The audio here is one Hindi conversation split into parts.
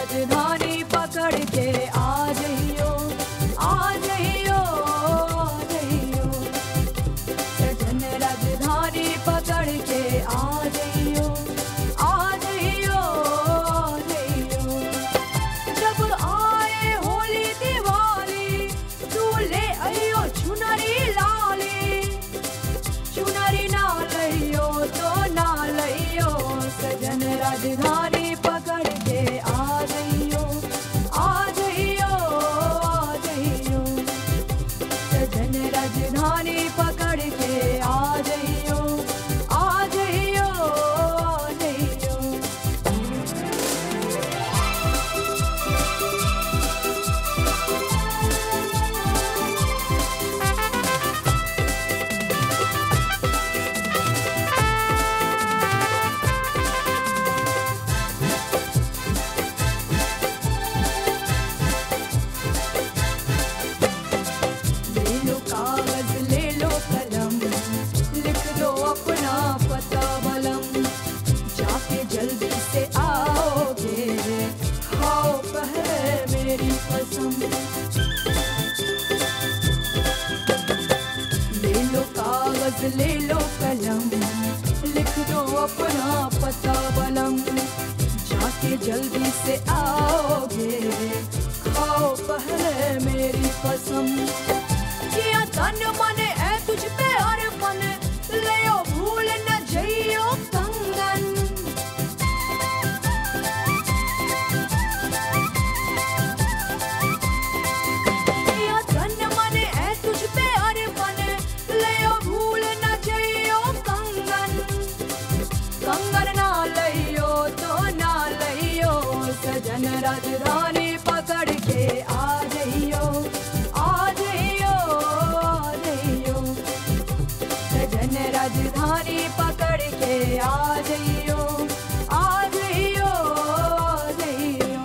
राजधानी पकड़ के आ जइयो, आ जइयो, आ जइयो। सजन राजधानी पकड़ के आ जइयो, आ जइयो, आ जइयो। जब आए होली दिवाली तू ले आइयो चुनरी लाली, चुनरी ना लइयो तो ना लइयो। सजन राजधानी पकड़ के आ जइयो, आ जइयो, आ जइयो। सजन राजधानी पकड़ के आ जइयो, आ जइयो, आ जइयो। ले लो कागज ले लो कलम, लिख दो अपना पता बलम। जाके जल्दी से आओगे, खाओ पहले मेरी कसम। ले लो कागज ले लो कलम, लिख दो अपना पता बलम। जाके जल्दी से आओगे, खाओ पहले मेरी कसम। किया तन मन है तुझ पे अर्पण, लियो भूल न जइयो कंगन। किया तन मन है तुझ पे अर्पण, लियो भूल न जइयो कंगन। कंगन ना लइयो तो ना लइयो। सजन राजधानी पकड़ के आ जइयो, आ जइयो, आ जइयो। सजन राजधानी पकड़ के आ जइयो, आ जइयो, आ जइयो।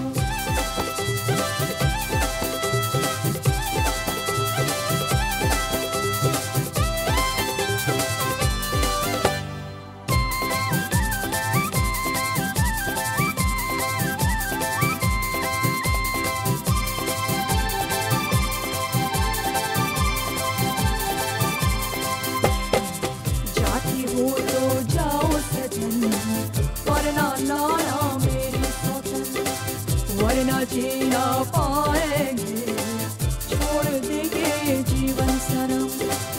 जाती हो तो जाओ सजन, वरना लाना मेरी सौतन। वरना जीना पाएंगे, छोड़ देंगे जीवन सरम।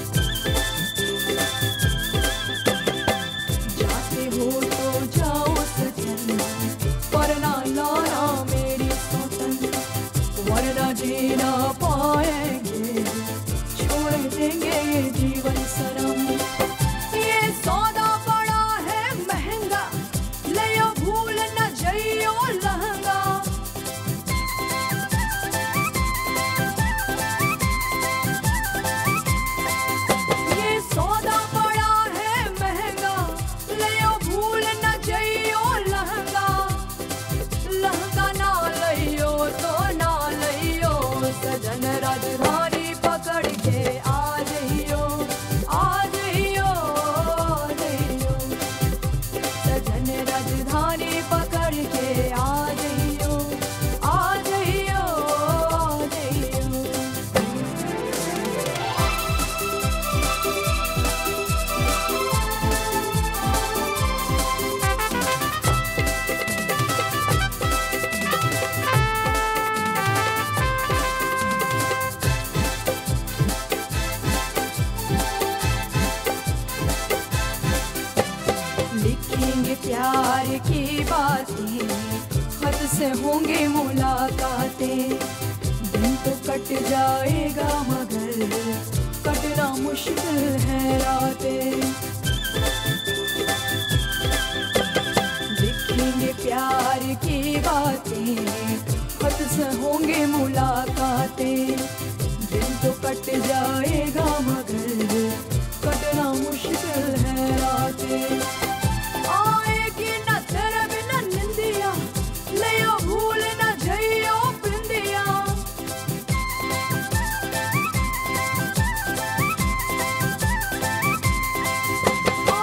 जाते हो तो जाओ सजन, वरना लाना मेरी सौतन। वरना जीना पाएंगे, छोड़ देंगे जीवन सरम। ये सौदा बड़ा है महंगा, लियो भूल न जइयो लहंगा। ये सौदा बड़ा है महंगा, लियो भूल न जइयो लहंगा। लहंगा ना लइयो तो ना लइयो। सजन राजधानी पकड़ के आ जइयो, आ जइयो, आ जइयो। सजन राजधानी पकड़ के आ जइयो, आ जइयो, आ जइयो। लिखेंगे प्यार की बातें, खत से होंगे मुलाकातें। दिन तो कट जाएगा मगर कटना मुश्किल है रातें। लिखेंगे प्यार की बातें, खत से होंगे मुलाकातें। दिन तो कट जाएगा मगर कटना मुश्किल है रातें। आएगी न तेरे बिना निंदिया, लियो भूल न जइयो बिंदिया।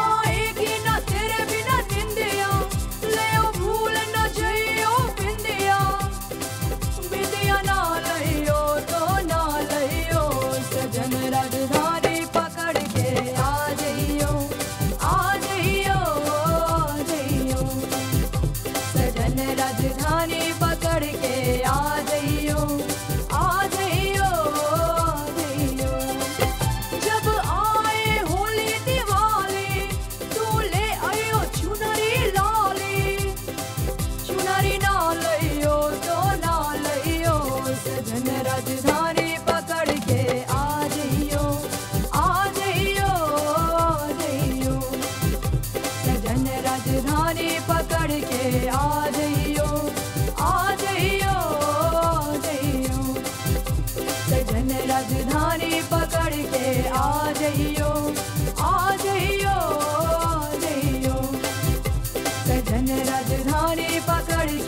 आएगी न तेरे बिना निंदिया, लियो भूल न जइयो बिंदिया। आ जइयो, आ जइयो, आ जइयो। सजन राजधानी पकड़ के आ जइयो, आ जइयो, आ जइयो। सजन राजधानी पकड़